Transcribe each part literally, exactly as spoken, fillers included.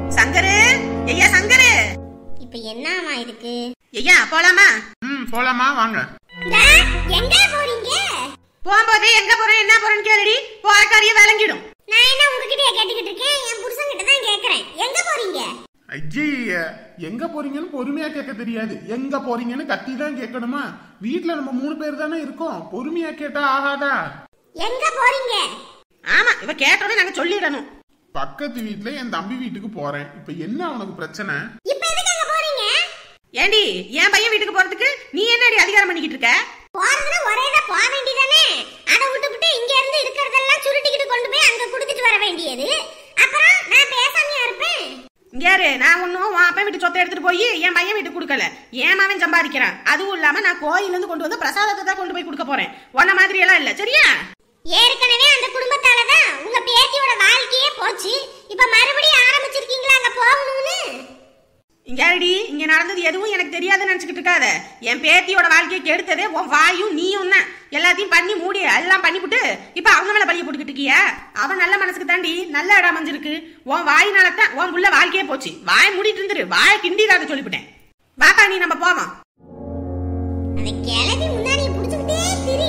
சங்கரு, ஐயா சங்கரு. இப்ப என்னமா இருக்கு? ஐயா போலாமா? ம் போலாமா, வாங்க. எங்க போறீங்க? போகும்போதே எங்க போறேன் என்ன போறேன்னு கேளுடி, போற காரியம் விளங்கிடும். நான் என்ன உங்ககிட்ட கேட்டுக்கிட்டு இருக்கேன், என் புருஷன் கிட்ட தான் கேக்குறேன். எங்க போறீங்க? ஐயே, எங்க போறீங்கன்னு பொறுமையா கேட்க தெரியாது, எங்க போறீங்கன்னு கத்தி தான் கேட்கணுமா? வீட்டுல நம்ம மூணு பேர் தானே இருக்கோம், பொறுமையா கேட்டா ஆகாதா? எங்க போறீங்க? ஆமா, இவ கேட்டோட நாங்க சொல்லிடணும். பக்கத்து வீட்டுல என் தம்பி வீட்டுக்கு போறேன். இப்ப என்ன உனக்கு பிரச்சனை? இப்ப எதுக்கு அங்க போறீங்க? ஏண்டி, என் பையன் வீட்டுக்கு போறதுக்கு நீ என்னடி அதிகாரம் பண்ணிக்கிட்டு இருக்க? போறதுன்னா ஒரேதா போக வேண்டியதானே? அத விட்டுவிட்டு இங்க இருந்து இருக்கிறதெல்லாம் சுருட்டிக்கிட்டு கொண்டு போய் அங்க குடுத்துட்டு வர வேண்டியது. அப்புறம் நான் பேசாமையா இருப்பேன்? யாரு, நான் ஒன்னும் உன் அப்பா வீட்டு சொத்தை எடுத்துட்டு போய் என் பையன் வீட்டுக்கு கொடுக்கல. ஏன் மாவன் சம்பாதிக்கிறான். அதுவும் இல்லாம நான் கோயில இருந்து கொண்டு வந்து பிரசாதத்தை தான் கொண்டு போய் கொடுக்க போறேன். உன்ன மாதிரி எல்லாம் இல்ல, சரியா? ஏற்கனவே அந்த குடும்பத்தாலதான் உங்க பேத்தியோட வாழ்க்கையே போச்சு. இப்ப மறுபடியும் ஆரம்பிச்சிருக்கீங்களா அங்க போகணும்னு? இங்கடி, இங்க நடந்தது எதுவும் எனக்கு தெரியாதுன்னு நினைச்சுக்கிட்டு இருக்காத. என் பேத்தியோட வாழ்க்கையை கெடுத்ததே உன் வாயும் நீயும் தான். எல்லாத்தையும் பண்ணி மூடி எல்லாம் பண்ணிவிட்டு இப்ப அவங்க மேல பழிய போட்டுக்கிட்டு இருக்கியா? அவன் நல்ல மனசுக்கு தாண்டி நல்ல இடம் அமைஞ்சிருக்கு. உன் வாயினாலதான் உன் புள்ள வாழ்க்கையே போச்சு. வாய் மூடிட்டு இருந்துரு, வாயை கிண்டிடாத சொல்லிவிட்டேன். வாப்பா, நீ நம்ம போவோம். அந்த கிளவி முன்னாடி புடிச்சுக்கிட்டே திரி.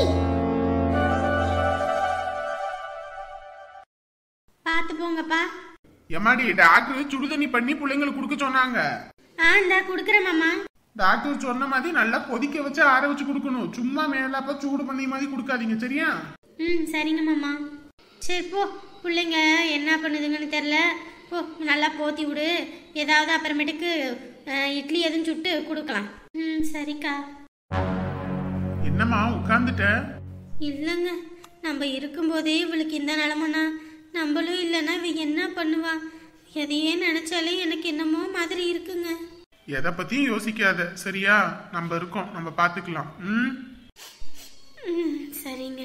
பாத்து போங்கப்பா. எம்மாடி, டாக்டர் சுடுதண்ணி பண்ணி பிள்ளைங்களுக்கு குடுக்க சொன்னாங்க. ஆ இந்த குடுக்குறேன் மாமா. டாக்டர் சொன்ன மாதிரி நல்லா கொதிக்க வச்சு ஆற வச்சு குடுக்கணும். சும்மா மேலப்ப சூடு பண்ணி மாதிரி குடுக்காதீங்க, சரியா? ம் சரிங்க மாமா. சரி போ, பிள்ளைங்க என்ன பண்ணுதுங்கன்னு தெரில. போ நல்லா போத்தி விடு. ஏதாவது அப்புறமேட்டுக்கு இட்லி எதுவும் சுட்டு கொடுக்கலாம். ம் சரிக்கா. என்னம்மா உட்கார்ந்துட்ட? இல்லைங்க, நம்ம இருக்கும்போதே இவளுக்கு இந்த நிலமனா, நம்மளும் இல்லைன்னா இவ என்ன பண்ணுவா? எதையே நினைச்சாலே எனக்கு என்னமோ மாதிரி இருக்குங்க. எதை பத்தியும் யோசிக்காத, சரியா? நம்ம இருக்கோம், நம்ம பாத்துக்கலாம். ம் சரிங்க.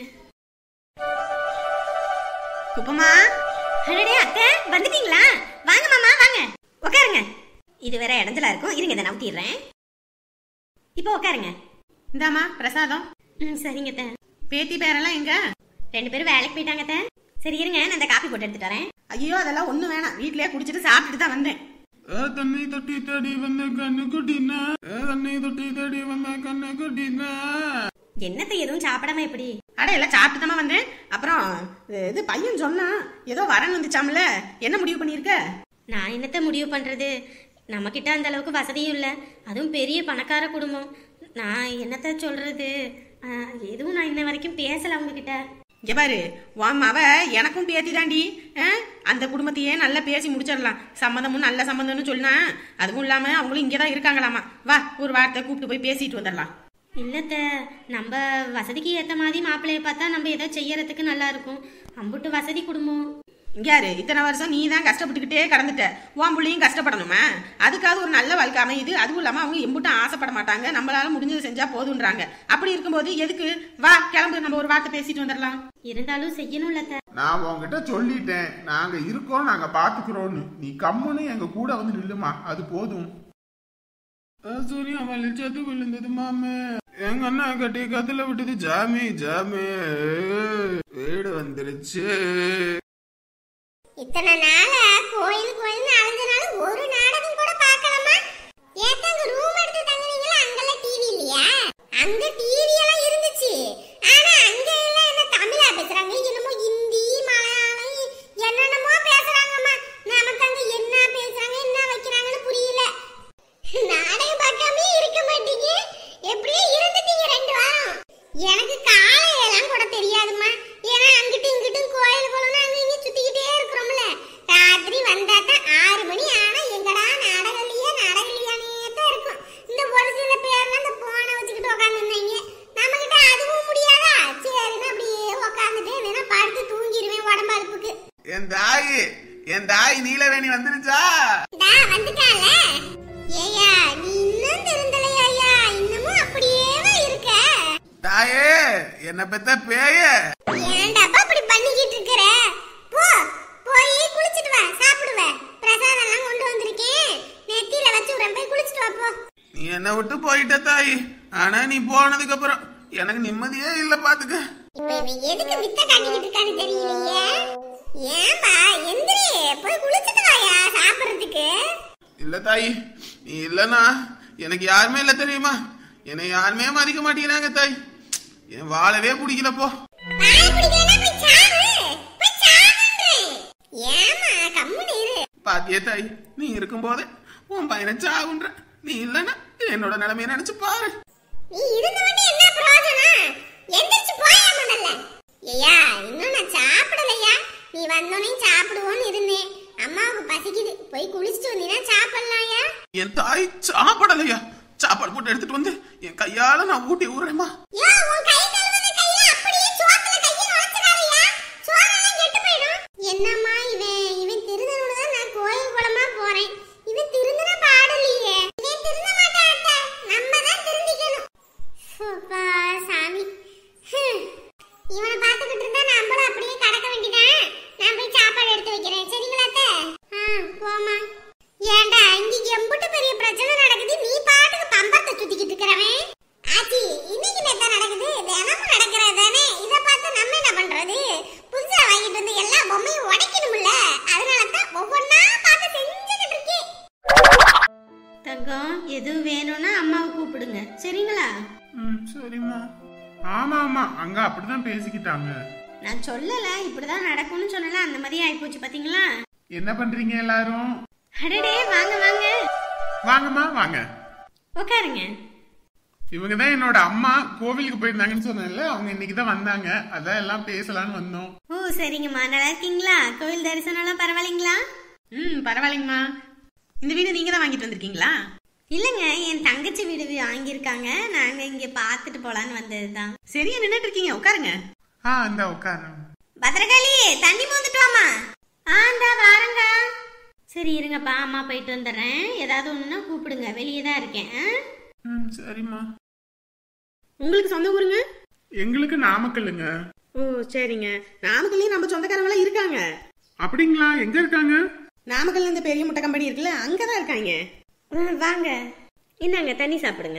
குப்பமா, அடடே அத்தை, வந்துட்டீங்களா? வாங்க மாமா, வாங்க உட்காருங்க. இது வேற இடத்துல இருக்கும், இருங்க இதை நவுத்திடுறேன். இப்போ உட்காருங்க. இந்தாமா பிரசாதம். ம் சரிங்க அத்தை. பேத்தி பேரெல்லாம் எங்க? ரெண்டு பேரும் வேலைக்கு போயிட்டாங்க அத்தை. சரி இருங்க, நான் இந்த காப்பி போட்டு எடுத்துட்டு வரேன். ஐயோ, அதெல்லாம் ஒண்ணு வேணாம், வீட்லயே குடிச்சிட்டு சாப்பிட்டுட்டு தான் வந்தேன். தண்ணி தொட்டி தேடி வந்த கண்ணு குட்டினா, தண்ணி தொட்டி தேடி வந்த கண்ணு குட்டினா. என்னத்தை எதுவும் சாப்பிடாம எப்படி? அட எல்லாம் சாப்பிட்டு தானே வந்தேன். அப்புறம் இது பையன் சொன்னா ஏதோ வரன் வந்துச்சாம்ல, என்ன முடிவு பண்ணிருக்க? நான் என்னத்த முடிவு பண்றது? நம்ம கிட்ட அந்த அளவுக்கு வசதியும் இல்லை, அதுவும் பெரிய பணக்கார குடும்பம். நான் என்னத்த சொல்றது? எதுவும் நான் இன்ன வரைக்கும் பேசல அவங்க கிட்ட. இங்க பாரு, உன் அவ எனக்கும் பேத்தி தாண்டி. அந்த குடும்பத்தையே நல்லா பேசி முடிச்சிடலாம். சம்மந்தமும் நல்ல சம்மந்தம்னு சொன்னா, அதுவும் இல்லாம அவங்களும் இங்கதான் இருக்காங்களாமா. வா, ஒரு வார்த்தை கூப்பிட்டு போய் பேசிட்டு வந்துடலாம். இல்லத்த, நம்ம வசதிக்கு ஏத்த மாதிரி மாப்பிள்ளைய பார்த்தா நம்ம ஏதோ செய்யறதுக்கு நல்லா இருக்கும். அம்புட்டு வசதி குடும்பம். இங்காரு, இத்தனை வருஷம் நீ தான் கஷ்டப்பட்டுக்கிட்டே கடந்துட்ட. உன் பிள்ளையும் கஷ்டப்படணுமா? அதுக்காக ஒரு நல்ல வாழ்க்கை அமையுது. அதுவும் இல்லாம அவங்க எம்புட்டும் ஆசைப்பட மாட்டாங்க. நம்மளால முடிஞ்சது செஞ்சா போதுன்றாங்க. அப்படி இருக்கும்போது எதுக்கு? வா கிளம்பு, நம்ம ஒரு வார்த்தை பேசிட்டு வந்துடலாம். இருந்தாலும் செய்யணும்ல. நான் உங்ககிட்ட சொல்லிட்டேன், நாங்க இருக்கோம், நாங்க பாத்துக்கிறோம்னு. நீ கம்முன்னு எங்க கூட வந்து நில்லுமா, அது போதும். சூரியன் வலிச்சது விழுந்தது மாமே, எங்க அண்ணா கட்டி கத்துல விட்டது ஜாமி ஜாமி, வீடு வந்துருச்சு. இத்தனை நாள கோயில் கோயில் அலைஞ்சனால ஒரு நாடகம் கூட பார்க்கலாமா? ஏத்தாங்க ரூம் எடுத்து தங்குனீங்களா? அங்கெல்லாம் டிவி இல்லையா? அங்க டிவி எல்லாம் இருந்துச்சு. ஆனா அங்க எல்லாம் என்ன தமிழா பேசுறாங்க, என்னமோ ஹிந்தி மலையாளம் என்னென்னமோ பேசுறாங்கம்மா. நமக்கு அங்க என்ன பேசுறாங்க என்ன வைக்கிறாங்கன்னு புரியல. நாடகம் பார்க்காம இருக்க மாட்டீங்க, எப்படியே இருந்துட்டீங்க ரெண்டு வாரம். எனக்கு காலையெல்லாம் கூட தெரியாதுமா. ஏன்னா அங்கிட்டு இங்கிட்டும் கோயில் போலன்னா அங்க இங்க சுத்திக்கிட்டே இருக்கிறோம்ல. ராத்திரி வந்தாதான் ஆறு மணி ஆனா எங்கடா நாடகம் இல்லையா நாடகம் இல்லையானே தான் இருக்கும். இந்த ஒரு சில பேர்லாம் இந்த போனை வச்சுக்கிட்டு உட்காந்துருந்தாங்க. நம்ம கிட்ட அதுவும் முடியாதா? சரின்னு அப்படியே உட்காந்துட்டு வேணா படுத்து தூங்கிடுவேன் உடம்பு அழுப்புக்கு. என் தாய் என் தாய் நீலவேணி வந்துருச்சா? டா வந்துட்டால. ஏயா நீ இன்னும் திருந்தலையா? இன்னமும் அப்படியே இருக்க? தாயே, என்ன பெத்த பேய, ஏன்டாப்பா இப்படி பண்ணிக்கிட்டு இருக்கற? போ போய் குளிச்சிட்டு வா, சாப்பிடுவ. பிரசாதம் எல்லாம் கொண்டு வந்திருக்கேன், நெத்தியில வச்சு உரம் போய் குளிச்சிட்டு வா போ. நீ என்ன விட்டு போயிட்ட தாய். ஆனா நீ போனதுக்கு அப்புறம் எனக்கு நிம்மதியே இல்ல பாத்துக்க. இப்ப இவன் எதுக்கு வித்த காட்டிக்கிட்டு இருக்கான்னு தெரியலையே. ஏன்பா எந்திரி, போய் குளிச்சிட்டு வாயா சாப்பிடுறதுக்கு. இருக்கு? இல்ல தாய், நீ இல்லனா எனக்கு யாருமே இல்ல தெரியுமா? என்னை யாருமே மதிக்க மாட்டேங்கிறாங்க தாய். என் வாழவே பிடிக்கலப்போ. பாத்தியே தாய், நீ இருக்கும் போதே உன் பையனை சாவுன்ற. நீ இல்லனா என்னோட நிலைமையை நினைச்சு பாரு. நீ இருந்தவனே என்ன பிரயோஜனம்? எந்திரச்சு போயா முதல்ல. ஐயா இன்னும் நான் சாப்பிடலையா? நீ வந்தோனே சாப்பிடுவோன்னு இருந்தேன். அம்மாவுக்கு பசிக்குது, போய் குளிச்சுட்டு வந்தீனா சாப்பிடலாம்யா. என் தாய் சாப்பிடலையா? சாப்பாடு போட்டு எடுத்துட்டு வந்து என் கையால நான் ஊட்டி ஊறேமா. என்னம்மா இவன் இவன் திருந்தனோட தான் நான் கோயில் குளமா போறேன். இவன் திருந்தன பாடலையே. இவன் திருந்த மாட்டான் அத்தை, நம்ம தான் திருந்திக்கணும். சோபா சாமி, இவனை பார்த்துக்கிட்டு இருந்தா நம்மளும் அப்படியே கடக்க வேண்டியதான். நான் போய் சாப்பாடு எடுத்து வைக்கிறேன், சரிங்களா அத்தை? ஆ போமா. ஏண்டா இங்க எம்புட்டு பெரிய பிரச்சனை நடக்குது, நீ பாட்டுக்கு பம்பத்தை சுத்திக்கிட்டு இருக்கிறவன். ஆச்சி இன்னைக்கு நேத்தா நடக்குது, தினமும் நடக்கிறது தானே. இதை பார்த்து நம்ம என்ன பண்றது? புதுசா வாங்கிட்டு வந்து எல்லா பொம்மையும் உடைக்கணும்ல, அதனால தான் ஒவ்வொன்னா பார்த்து செஞ்சுக்கிட்டு இருக்கேன். தங்கம், எதுவும் வேணும்னா அம்மாவை கூப்பிடுங்க, சரிங்களா? ம் சரிம்மா. ஆமா ஆமா, அங்க அப்படிதான் பேசிக்கிட்டாங்க. நான் சொல்லல இப்படிதான் நடக்கும்னு சொன்னல, அந்த மாதிரி ஆயிப்போச்சு பாத்தீங்களா? என்ன பண்றீங்க எல்லாரும்? அடடே வாங்க வாங்க. வாங்கம்மா வாங்க, உட்காருங்க. இவங்கதான் என்னோட அம்மா. கோவிலுக்கு போயிருந்தாங்கன்னு சொன்னேன்ல, அவங்க இன்னைக்கு தான் வந்தாங்க. அதான் எல்லாம் பேசலான்னு வந்தோம். ஓ சரிங்கம்மா, நல்லா இருக்கீங்களா? கோவில் தரிசனம் எல்லாம் பரவாயில்லைங்களா? ம் பரவாயில்லைங்கம்மா. இந்த வீடு நீங்க தான் வாங்கிட்டு வந்திருக்கீங்களா? இல்லங்க, என் தங்கச்சி வீடு வாங்கியிருக்காங்க. நாங்க இங்க பாத்துட்டு போலான்னு வந்ததுதான். சரியா நின்னுட்டு இருக்கீங்க, உட்காருங்க. ஆ இந்த உட்காரு. பத்ரகாளி தண்ணி மோந்துட்டு வாமா. ஆ இந்த வாரங்க. சரி இருங்கப்பா, அம்மா போயிட்டு வந்துடுறேன். ஏதாவது ஒண்ணுன்னா கூப்பிடுங்க, வெளியே தான் இருக்கேன். ம் சரிம்மா. உங்களுக்கு சொந்த ஊருங்க? எங்களுக்கு நாமக்கல்லுங்க. ஓ சரிங்க. நாமக்கல்லையும் நம்ம சொந்தக்காரங்க எல்லாம் இருக்காங்க. அப்படிங்களா? எங்க இருக்காங்க? நாமக்கல்ல இந்த பெரிய முட்டை கம்பெனி இருக்குல்ல, அங்கதான் இருக்காங்க. வாங்க, இந்தாங்க தண்ணி சாப்பிடுங்க.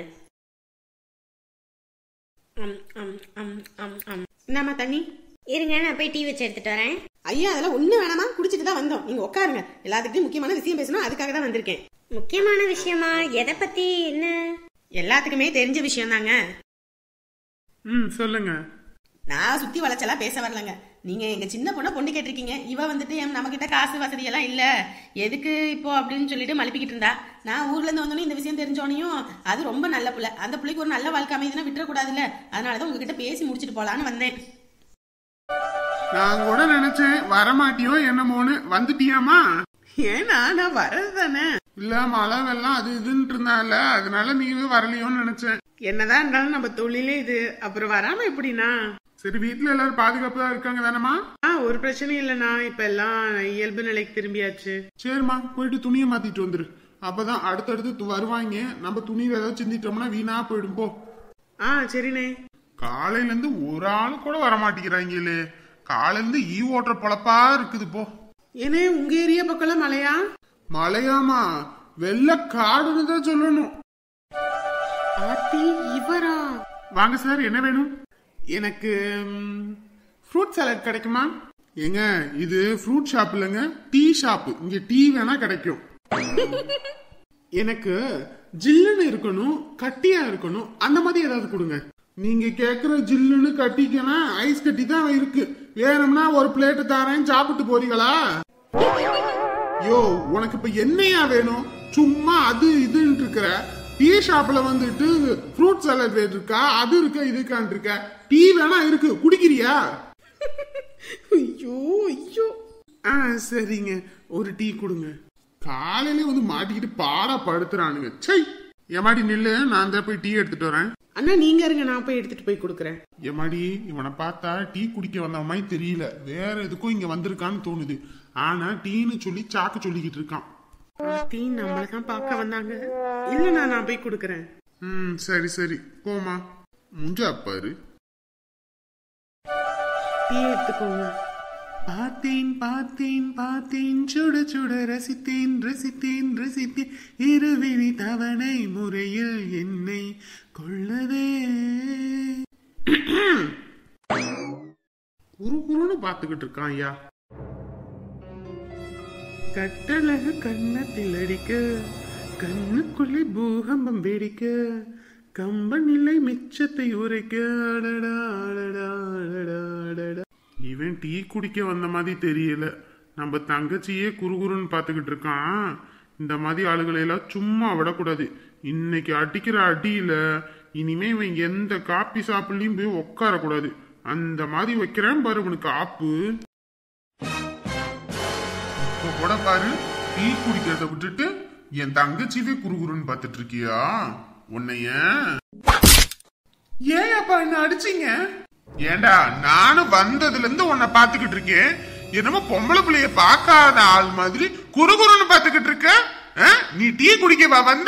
என்னம்மா தண்ணி? இருங்க, நான் போய் டீ வச்சு எடுத்துட்டு வரேன். ஐயா அதெல்லாம் ஒண்ணு வேணாமா, குடிச்சிட்டு தான் வந்தோம். நீங்க உட்காருங்க. எல்லாத்துக்கும் முக்கியமான விஷயம் பேசணும், அதுக்காக தான் வந்திருக்கேன். முக்கியமான விஷயமா? எதை பத்தி? என்ன? எல்லாத்துக்குமே தெரிஞ்ச விஷயம் தாங்க. ம் சொல்லுங்க. நான் சுத்தி வளைச்சலா பேச வரலங்க. நீங்க எங்க சின்ன பொண்ணை பொண்ணு கேட்டிருக்கீங்க. இவ வந்துட்டு நம்ம கிட்ட காசு வசதி எல்லாம் இல்ல, எதுக்கு இப்போ அப்படின்னு சொல்லிட்டு மழுப்பிக்கிட்டு இருந்தா. நான் ஊர்ல இருந்து வந்தோடனே இந்த விஷயம் தெரிஞ்சோனையும் அது ரொம்ப நல்ல பிள்ளை, அந்த பிள்ளைக்கு ஒரு நல்ல வாழ்க்கை அமைதுன்னா விட்டுறக்கூடாதுல்ல, அதனாலதான் உங்ககிட்ட பேசி முடிச்சுட்டு போலான்னு வந்தேன். நான் கூட நினைச்சேன் வரமாட்டியோ என்னமோன்னு. வந்துட்டியாமா? ஏன்னா நான் வர்றது தானே. இல்ல மழை வெள்ளம் அது இதுன்னு இருந்தால, அதனால நீவே வரலையோன்னு நினைச்சேன். என்னதான் இருந்தாலும் நம்ம தொழிலே இது, அப்புறம் வராம எப்படின்னா? சரி, வீட்டுல எல்லாரும் பாதுகாப்பா இருக்காங்க தானமா? ஆ ஒரு பிரச்சனையும் இல்லைண்ணா, இப்ப எல்லாம் இயல்பு நிலைக்கு திரும்பியாச்சு. சரிம்மா, போயிட்டு துணியை மாத்திட்டு வந்துரு. அப்பதான் அடுத்தடுத்து வருவாங்க. நம்ம துணியில ஏதாவது சிந்திட்டோம்னா வீணா போயிடும். போ. ஆ சரிண்ணே. காலையில இருந்து ஒரு ஆளு கூட வரமாட்டேங்கிறாங்களே. காலையில இருந்து ஈ ஓட்டுற பொழப்பா இருக்குது. போ. ஏனே உங்க ஏரியா பக்கம் மழையா? மழையாமா? வெள்ள காடுன்னு தான் சொல்லணும். ஆத்தி இவரா? வாங்க சார், என்ன வேணும்? எனக்கு ஃப்ரூட் சாலட் கிடைக்குமா? ஏங்க இது ஃப்ரூட் ஷாப் இல்லைங்க, டீ ஷாப். இங்க டீ வேணா கிடைக்கும். எனக்கு ஜில்லுன்னு இருக்கணும், கட்டியா இருக்கணும், அந்த மாதிரி ஏதாவது கொடுங்க. நீங்க கேக்குற ஜில்லுன்னு கட்டிக்கனா ஐஸ் கட்டி தான் இருக்கு. வேணும்னா ஒரு பிளேட் தரேன், சாப்பிட்டு போறீங்களா? யோ உனக்கு இப்ப என்னையா வேணும்? சும்மா அது இதுன்னு இருக்கிற. டீ ஷாப்ல வந்துட்டு ஃப்ரூட் சாலட் இருக்கா, அது இருக்கா, இதுக்கான் இருக்க. டீ வேணா இருக்கு, குடிக்கிறியா? ஐயோ ஐயோ. ஆ சரிங்க, ஒரு டீ கொடுங்க. காலையில வந்து மாட்டிக்கிட்டு பாடா படுத்துறானுங்க. சை, எமாடி நில்லு, நான் தான் போய் டீ எடுத்துட்டு வரேன். அண்ணா நீங்க இருங்க, நான் போய் எடுத்துட்டு போய் கொடுக்குறேன். எமாடி, இவனை பார்த்தா டீ குடிக்க வந்த மாதிரி தெரியல, வேற எதுக்கும் இங்க வந்திருக்கான்னு தோணுது. ஆனா டீன்னு சொல்லி சாக்கு சொல்லிக்கிட்டு இருக்கான். டீ நம்மளதான் பார்க்க வந்தாங்க. இல்லண்ணா நான் போய் கொடுக்குறேன். ம் சரி சரி, போமா. முஞ்சா பாரு. டீ எடுத்துக்கோங்க. பார்த்தேன் பார்த்தேன் பார்த்தேன், சுட சுட ரசித்தேன் ரசித்தேன் ரசித்தேன், இருவிழி தவணை முறையில் என்னை கொள்ளதே. குறு குறுன்னு பார்த்துக்கிட்டு இருக்கான் ஐயா. கட்டழகு கண்ணத்தில் அடிக்க கண்ணுக்குள்ளே பூகம்பம் வெடிக்க கம்ப நிலை மிச்சத்தை உரைக்க அடடா அடடா அடடா அடடா. இவன் டீ குடிக்க வந்த மாதிரி தெரியல. நம்ம தங்கச்சியே குறுகுறுன்னு பாத்துக்கிட்டு இருக்கான். இந்த மாதிரி ஆளுகளை எல்லாம் சும்மா விடக்கூடாது. இன்னைக்கு அடிக்கிற அடியில இனிமே இவன் எந்த காப்பி சாப்பிட்லயும் போய் உட்கார கூடாது. அந்த மாதிரி வைக்கிறேன் பாரு உனக்கு ஆப்பு. இப்ப கூட பாரு, டீ குடிக்கிறத விட்டுட்டு என் தங்கச்சிவே குறுகுறுன்னு பாத்துட்டு இருக்கியா? உன்னைய ஏன் அப்பா என்ன அடிச்சீங்க? ஏண்டா நானும் வந்ததுல இருந்து உன்னை பாத்துக்கிட்டு இருக்கேன். என்னமோ பொம்பளை பிள்ளைய பாக்காத ஆள் மாதிரி குறுகுறுன்னு பாத்துக்கிட்டு இருக்க. நீ டீ குடிக்கவா வந்த?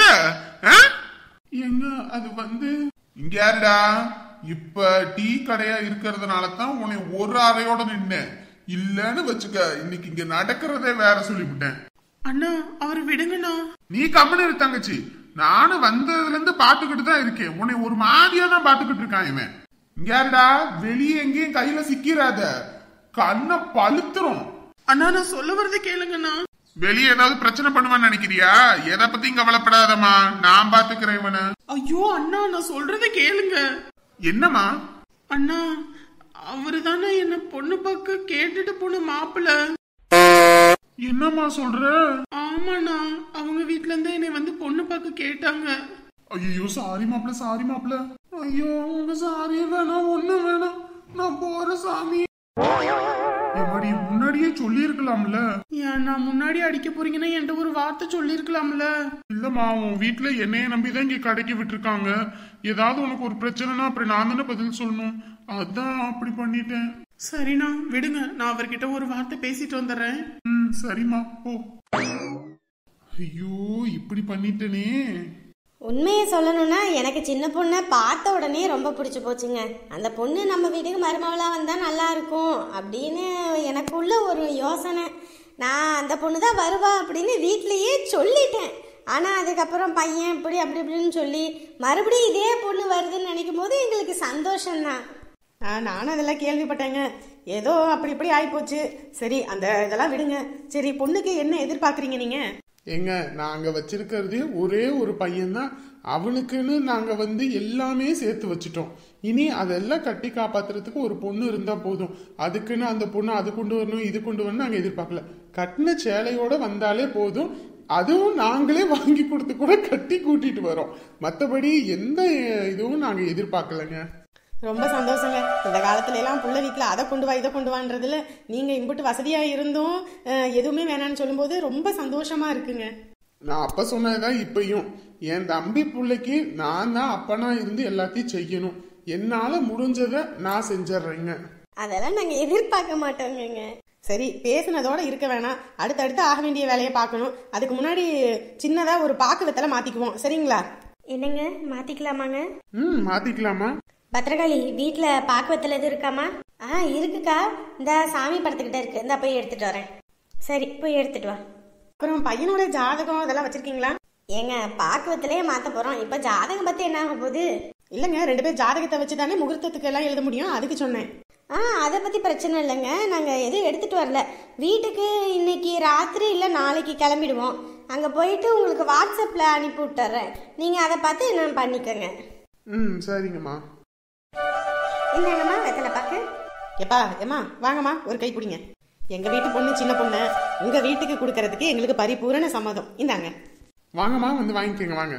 எங்க அது வந்து இங்க யாருடா? இப்ப டீ கடையா இருக்கிறதுனாலதான் உன்னை ஒரு அறையோட நின்னேன். இல்லன்னு வச்சுக்க, இன்னைக்கு இங்க நடக்கிறதே வேற சொல்லிவிட்டேன். அண்ணா அவரு விடுங்கண்ணா. நீ கம்மனு இரு தங்கச்சி. நானும் வந்ததுல இருந்து பாத்துக்கிட்டு தான் இருக்கேன். உன்னை ஒரு மாதிரியா தான் பாத்துக்கிட்டு இருக்கான் இவன். இங்க யாருடா? வெளியே எங்கேயும் கையில சிக்கிறாத, கண்ணை பழுத்துரும். அண்ணா நான் சொல்ல வரது கேளுங்கண்ணா. வெளியே ஏதாவது பிரச்சனை பண்ணுவான்னு நினைக்கிறியா? எதை பத்தியும் கவலைப்படாதம்மா, நான் பாத்துக்கிறேன் இவனை. ஐயோ அண்ணா நான் சொல்றத கேளுங்க. என்னம்மா? அண்ணா அவரு தானே என்ன பொண்ணு பார்க்க கேட்டுட்டு போன மாப்பிள்ள. என்னம்மா சொல்ற? ஆமாண்ணா, அவங்க வீட்ல இருந்து என்னை வந்து பொண்ணு பார்க்க கேட்டாங்க. ஐயோ சாரி மாப்பிள்ள, சாரி மாப்பிள்ள. ஐயோ உங்க சாரியே வேணாம், ஒண்ணு வேணாம், நான் போற சாமி. எப்படி முன்னாடியே சொல்லி இருக்கலாம்ல? ஏன் நான் முன்னாடி அடிக்க போறீங்கன்னா என்கிட்ட ஒரு வார்த்தை சொல்லி இருக்கலாம்ல? இல்லம்மா, உன் வீட்டுல என்னைய நம்பிதான் இங்க கடைக்கு விட்டுருக்காங்க. ஏதாவது உனக்கு ஒரு பிரச்சனைனா அப்புறம் நான் தானே பதில் சொல்லணும். அதான் அப்படி பண்ணிட்டேன். சரிண்ணா விடுங்க, நான் அவர்கிட்ட ஒரு வார்த்தை பேசிட்டு வந்துடுறேன். ம் சரிம்மா போ. ஐயோ இப்படி பண்ணிட்டேனே. உண்மையை சொல்லணும்னா எனக்கு சின்ன பொண்ணை பார்த்த உடனே ரொம்ப பிடிச்சி போச்சுங்க. அந்த பொண்ணு நம்ம வீட்டுக்கு மருமவளாக வந்தால் நல்லா இருக்கும் அப்படின்னு எனக்குள்ள ஒரு யோசனை. நான் அந்த பொண்ணு தான் வருவா அப்படின்னு வீட்லேயே சொல்லிட்டேன். ஆனால் அதுக்கப்புறம் பையன் இப்படி அப்படி இப்படின்னு சொல்லி மறுபடியும் இதே பொண்ணு வருதுன்னு நினைக்கும் போது எங்களுக்கு சந்தோஷம்தான். நானும் அதெல்லாம் கேள்விப்பட்டேங்க. ஏதோ அப்படி இப்படி ஆகிப்போச்சு. சரி அந்த இதெல்லாம் விடுங்க. சரி பொண்ணுக்கு என்ன எதிர்பார்க்குறீங்க நீங்கள்? எங்க நாங்க வச்சிருக்கிறதே ஒரே ஒரு பையன்தான். அவனுக்குன்னு நாங்க வந்து எல்லாமே சேர்த்து வச்சுட்டோம். இனி அதெல்லாம் கட்டி காப்பாத்துறதுக்கு ஒரு பொண்ணு இருந்தா போதும். அதுக்குன்னு அந்த பொண்ணு அது கொண்டு வரணும் இது கொண்டு வரணும் நாங்க எதிர்பார்க்கல. கட்டின சேலையோட வந்தாலே போதும். அதுவும் நாங்களே வாங்கி கொடுத்து கூட கட்டி கூட்டிட்டு வரோம். மற்றபடி எந்த இதுவும் நாங்க எதிர்பார்க்கலங்க. ரொம்ப சந்தோஷங்க. இந்த காலத்துல எல்லாம் புள்ள வீட்டில் அதை கொண்டு வா இதை கொண்டு வான்றதுல நீங்க இம்புட்டு வசதியா இருந்தும் எதுவுமே வேணான்னு சொல்லும்போது ரொம்ப சந்தோஷமா இருக்குங்க. நான் அப்ப சொன்னதுதான் இப்பயும். என் தம்பி பிள்ளைக்கு நான் தான் அப்பனா இருந்து எல்லாத்தையும் செய்யணும். என்னால முடிஞ்சதை நான் செஞ்சிடறேங்க. அதெல்லாம் நாங்க எதிர்பார்க்க மாட்டோங்க. சரி பேசுனதோட இருக்க வேணாம், அடுத்தடுத்து ஆக வேண்டிய வேலையை பார்க்கணும். அதுக்கு முன்னாடி சின்னதா ஒரு பாக்கு வெத்தலை மாத்திக்குவோம், சரிங்களா? என்னங்க மாத்திக்கலாமாங்க? ம் மாத்திக்கலாமா. பத்திரகாளி வீட்டில் பாக்கு வெத்தலை எதுவும் இருக்காமா? ஆ இருக்குக்கா, இந்த சாமி படத்துக்கிட்ட இருக்கு. இந்த போய் எடுத்துட்டு வரேன். சரி போய் எடுத்துட்டு வா. அப்புறம் பையனோட ஜாதகம் அதெல்லாம் வச்சிருக்கீங்களா? ஏங்க பாக்கு வெத்தலையே மாத்த போறோம், இப்ப ஜாதகம் பத்தி என்ன ஆக போகுது? இல்லைங்க, ரெண்டு பேர் ஜாதகத்தை வச்சு தானே முகூர்த்தத்துக்கு எல்லாம் எழுத முடியும், அதுக்கு சொன்னேன். ஆ அதை பத்தி பிரச்சனை இல்லைங்க. நாங்க எதுவும் எடுத்துட்டு வரல. வீட்டுக்கு இன்னைக்கு ராத்திரி இல்லை நாளைக்கு கிளம்பிடுவோம். அங்க போயிட்டு உங்களுக்கு வாட்ஸ்அப்ல அனுப்பி விட்டுறேன். நீங்க அதை பார்த்து என்ன பண்ணிக்கோங்க. ம் சரிங்கம்மா. என்னங்கம்மா வெத்தலை பாக்கு? எப்பா ஏமா வாங்கம்மா ஒரு கை பிடிங்க. எங்க வீட்டு பொண்ணு சின்ன பொண்ணு உங்க வீட்டுக்கு கொடுக்கறதுக்கு எங்களுக்கு பரிபூரண சம்மதம். இந்தாங்க வாங்கம்மா, வந்து வாங்கிக்கோங்க வாங்க.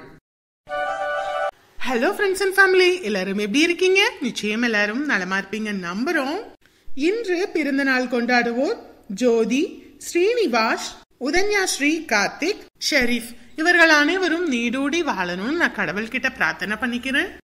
ஹலோ ஃப்ரெண்ட்ஸ் அண்ட் ஃபேமிலி, எல்லாரும் எப்படி இருக்கீங்க? நிச்சயம் எல்லாரும் நலமா இருப்பீங்க நம்புறோம். இன்று பிறந்த நாள் கொண்டாடுவோர் ஜோதி, ஸ்ரீனிவாஸ், உதன்யா ஸ்ரீ, கார்த்திக், ஷெரீஃப். இவர்கள் அனைவரும் நீடூடி வாழணும்னு நான் கடவுள்கிட்ட பிரார்த்தனை பண்ணிக்கிறேன்.